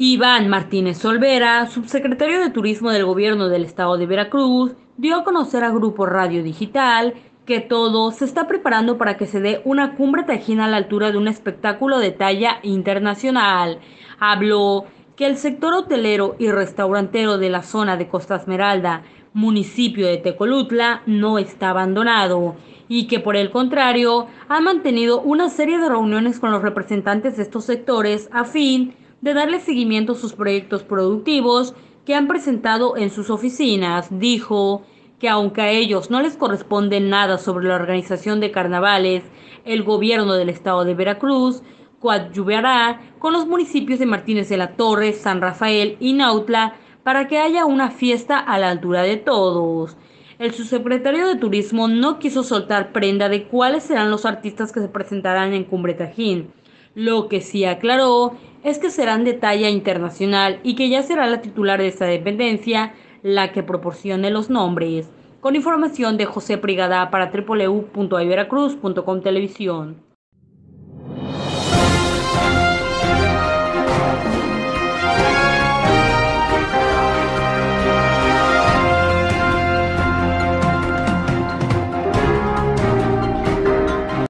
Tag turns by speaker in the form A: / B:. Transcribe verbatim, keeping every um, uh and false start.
A: Iván Martínez Olvera, subsecretario de Turismo del Gobierno del Estado de Veracruz, dio a conocer a Grupo Radio Digital que todo se está preparando para que se dé una cumbre tajín a la altura de un espectáculo de talla internacional. Habló que el sector hotelero y restaurantero de la zona de Costa Esmeralda, municipio de Tecolutla, no está abandonado y que por el contrario ha mantenido una serie de reuniones con los representantes de estos sectores a fin de darle seguimiento a sus proyectos productivos que han presentado en sus oficinas. Dijo que aunque a ellos no les corresponde nada sobre la organización de carnavales, el gobierno del estado de Veracruz coadyuvará con los municipios de Martínez de la Torre, San Rafael y Nautla para que haya una fiesta a la altura de todos. El subsecretario de Turismo no quiso soltar prenda de cuáles serán los artistas que se presentarán en Cumbre Tajín. Lo que sí aclaró es que serán de talla internacional y que ya será la titular de esta dependencia la que proporcione los nombres. Con información de José Prigada para w w w punto veracruz punto com Televisión.